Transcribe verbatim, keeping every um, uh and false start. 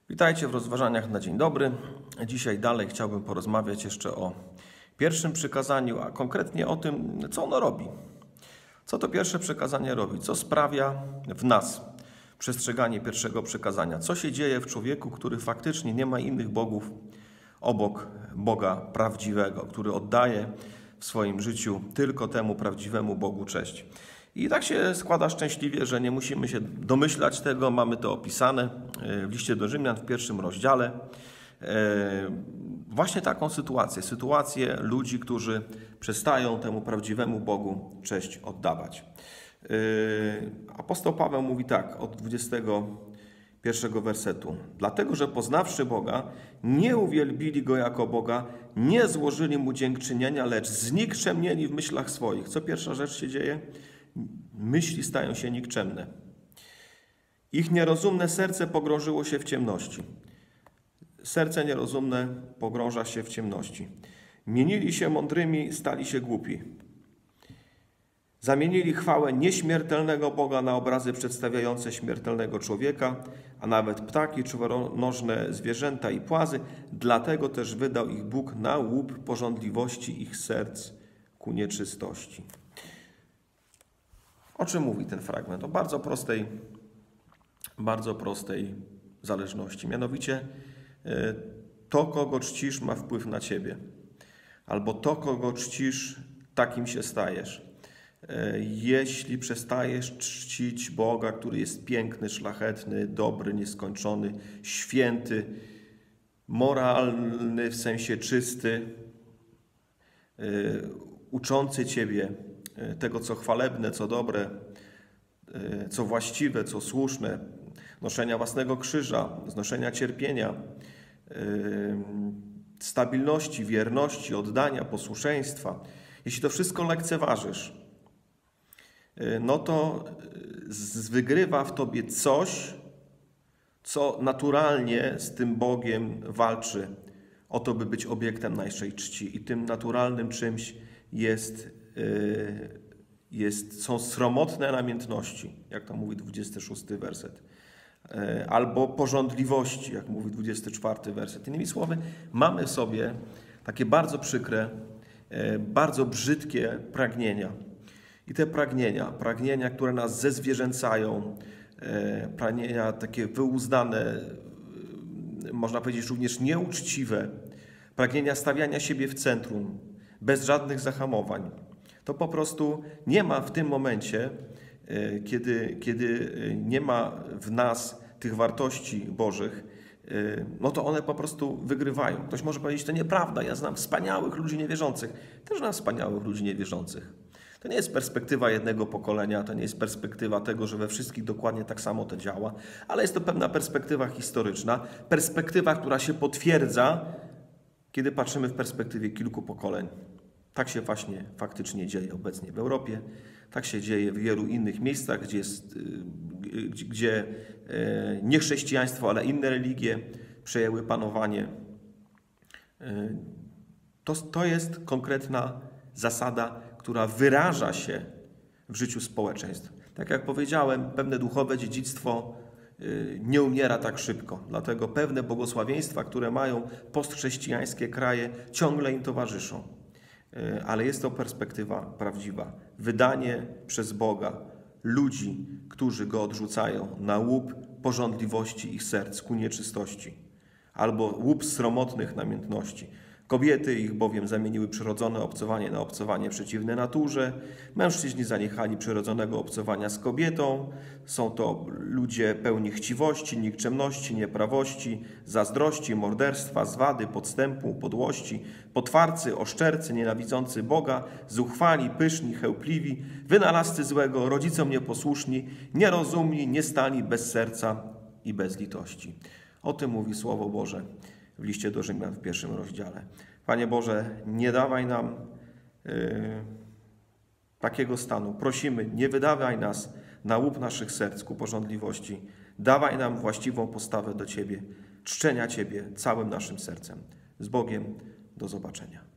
Witajcie w rozważaniach na dzień dobry. Dzisiaj dalej chciałbym porozmawiać jeszcze o pierwszym przykazaniu, a konkretnie o tym, co ono robi. Co to pierwsze przykazanie robi? Co sprawia w nas przestrzeganie pierwszego przykazania? Co się dzieje w człowieku, który faktycznie nie ma innych bogów obok Boga prawdziwego, który oddaje w swoim życiu tylko temu prawdziwemu Bogu cześć? I tak się składa szczęśliwie, że nie musimy się domyślać tego, mamy to opisane w liście do Rzymian w pierwszym rozdziale. Właśnie taką sytuację, sytuację ludzi, którzy przestają temu prawdziwemu Bogu cześć oddawać. Apostoł Paweł mówi tak od dwudziestego pierwszego wersetu. Dlatego, że poznawszy Boga, nie uwielbili Go jako Boga, nie złożyli Mu dziękczynienia, lecz znikczemnieli w myślach swoich. Co pierwsza rzecz się dzieje? Myśli stają się nikczemne. Ich nierozumne serce pogrążyło się w ciemności. Serce nierozumne pogrąża się w ciemności. Mienili się mądrymi, stali się głupi. Zamienili chwałę nieśmiertelnego Boga na obrazy przedstawiające śmiertelnego człowieka, a nawet ptaki, czworonożne zwierzęta i płazy. Dlatego też wydał ich Bóg na łup pożądliwości ich serc ku nieczystości. O czym mówi ten fragment? O bardzo prostej, bardzo prostej zależności. Mianowicie to, kogo czcisz, ma wpływ na ciebie. Albo to, kogo czcisz, takim się stajesz. Jeśli przestajesz czcić Boga, który jest piękny, szlachetny, dobry, nieskończony, święty, moralny, w sensie czysty, uczący ciebie tego, co chwalebne, co dobre, co właściwe, co słuszne, noszenia własnego krzyża, znoszenia cierpienia, stabilności, wierności, oddania, posłuszeństwa. Jeśli to wszystko lekceważysz, no to wygrywa w tobie coś, co naturalnie z tym Bogiem walczy o to, by być obiektem naszej czci. I tym naturalnym czymś jest, jest, są sromotne namiętności, jak to mówi dwudziesty szósty werset. Albo pożądliwości, jak mówi dwudziesty czwarty werset. Innymi słowy, mamy w sobie takie bardzo przykre, bardzo brzydkie pragnienia. I te pragnienia, pragnienia, które nas zezwierzęcają, pragnienia takie wyuzdane, można powiedzieć również nieuczciwe, pragnienia stawiania siebie w centrum, bez żadnych zahamowań. To po prostu nie ma w tym momencie, kiedy, kiedy nie ma w nas tych wartości Bożych, no to one po prostu wygrywają. Ktoś może powiedzieć, to nieprawda, ja znam wspaniałych ludzi niewierzących. Też znam wspaniałych ludzi niewierzących. To nie jest perspektywa jednego pokolenia, to nie jest perspektywa tego, że we wszystkich dokładnie tak samo to działa, ale jest to pewna perspektywa historyczna, perspektywa, która się potwierdza, kiedy patrzymy w perspektywie kilku pokoleń. Tak się właśnie faktycznie dzieje obecnie w Europie, tak się dzieje w wielu innych miejscach, gdzie, jest, gdzie nie chrześcijaństwo, ale inne religie przejęły panowanie. To, to jest konkretna zasada, która wyraża się w życiu społeczeństw. Tak jak powiedziałem, pewne duchowe dziedzictwo nie umiera tak szybko. Dlatego pewne błogosławieństwa, które mają postchrześcijańskie kraje, ciągle im towarzyszą. Ale jest to perspektywa prawdziwa. Wydanie przez Boga ludzi, którzy Go odrzucają, na łup pożądliwości ich serc ku nieczystości, albo łup sromotnych namiętności. Kobiety ich bowiem zamieniły przyrodzone obcowanie na obcowanie przeciwne naturze. Mężczyźni zaniechali przyrodzonego obcowania z kobietą. Są to ludzie pełni chciwości, nikczemności, nieprawości, zazdrości, morderstwa, zwady, podstępu, podłości, potwarcy, oszczercy, nienawidzący Boga, zuchwali, pyszni, chełpliwi, wynalazcy złego, rodzicom nieposłuszni, nierozumni, niestali, bez serca i bez litości. O tym mówi Słowo Boże w liście do Rzymian w pierwszym rozdziale. Panie Boże, nie dawaj nam yy, takiego stanu. Prosimy, nie wydawaj nas na łup naszych serc ku pożądliwości. Dawaj nam właściwą postawę do Ciebie, czczenia Ciebie całym naszym sercem. Z Bogiem, do zobaczenia.